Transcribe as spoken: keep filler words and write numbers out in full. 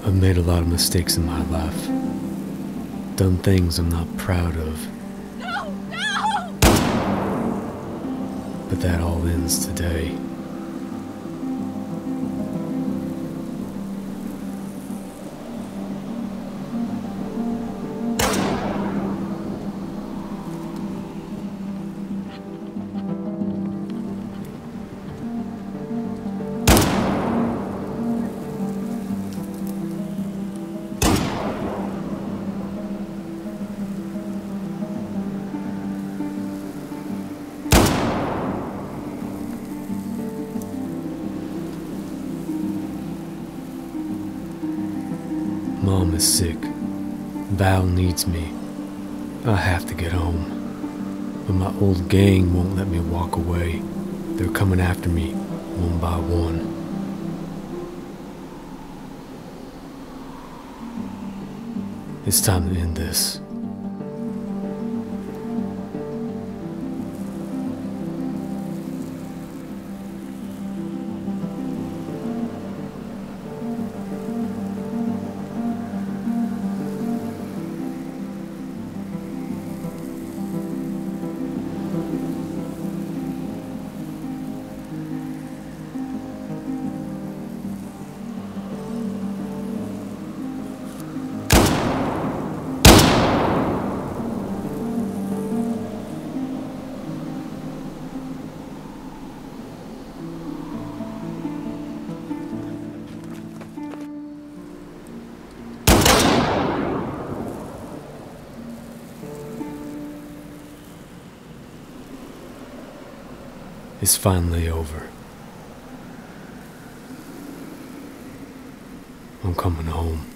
I've made a lot of mistakes in my life. Done things I'm not proud of. No! No! But that all ends today. Mom is sick. Val needs me. I have to get home. But my old gang won't let me walk away. They're coming after me, one by one. It's time to end this. It's finally over. I'm coming home.